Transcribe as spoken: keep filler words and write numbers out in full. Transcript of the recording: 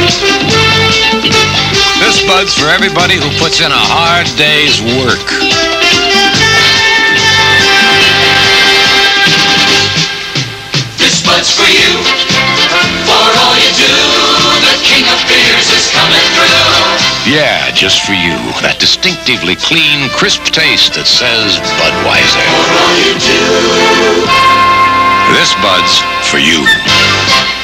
This Bud's for everybody who puts in a hard day's work. This Bud's for you, for all you do. The king of beers is coming through. Yeah, just for you. That distinctively clean, crisp taste that says Budweiser. For all you do. This Bud's for you.